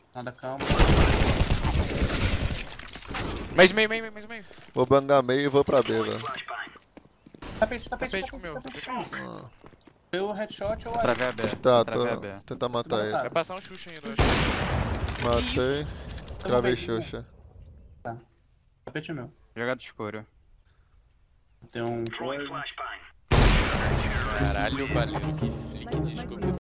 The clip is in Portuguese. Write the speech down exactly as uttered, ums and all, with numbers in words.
Nada, calma. Mais meio, meio, mais meio. Vou bangar meio e vou pra B, velho. Tapete, tapete, Tapete tapete, comeu, tapete. tapete comeu. Ah, Deu headshot ou Travei a B. tá, tô. Travei a B. Tentar matar ele. Vai passar um Xuxa ainda, eu acho. Matei. Cravei Xuxa. Tapete é meu. Jogado escuro. Tem um. Caralho, valeu. Que flick de desculpa.